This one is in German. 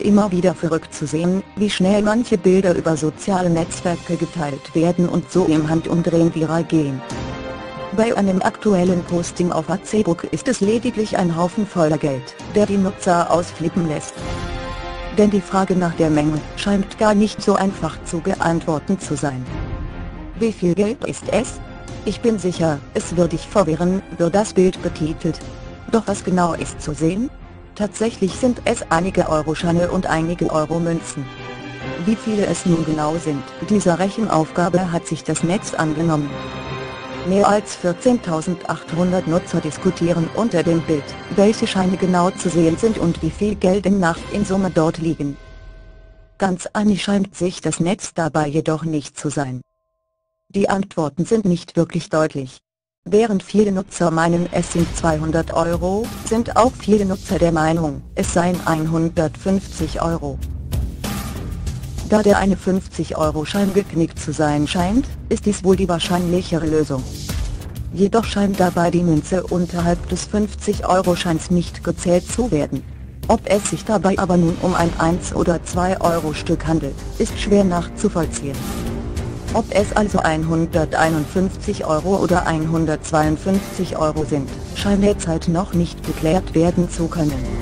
immer wieder verrückt zu sehen, wie schnell manche Bilder über soziale Netzwerke geteilt werden und so im Handumdrehen viral gehen. Bei einem aktuellen Posting auf Facebook ist es lediglich ein Haufen voller Geld, der die Nutzer ausflippen lässt. Denn die Frage nach der Menge scheint gar nicht so einfach zu beantworten zu sein. Wie viel Geld ist es? Ich bin sicher, es wird dich verwirren, wird das Bild betitelt. Doch was genau ist zu sehen? Tatsächlich sind es einige Euroscheine und einige Euromünzen. Wie viele es nun genau sind, dieser Rechenaufgabe hat sich das Netz angenommen. Mehr als 14.800 Nutzer diskutieren unter dem Bild, welche Scheine genau zu sehen sind und wie viel Geld in Summe dort liegen. Ganz einig scheint sich das Netz dabei jedoch nicht zu sein. Die Antworten sind nicht wirklich deutlich. Während viele Nutzer meinen, es sind 200 Euro, sind auch viele Nutzer der Meinung, es seien 150 Euro. Da der eine 50-Euro-Schein geknickt zu sein scheint, ist dies wohl die wahrscheinlichere Lösung. Jedoch scheint dabei die Münze unterhalb des 50-Euro-Scheins nicht gezählt zu werden. Ob es sich dabei aber nun um ein 1- oder 2-Euro-Stück handelt, ist schwer nachzuvollziehen. Ob es also 151 Euro oder 152 Euro sind, scheint derzeit noch nicht geklärt werden zu können.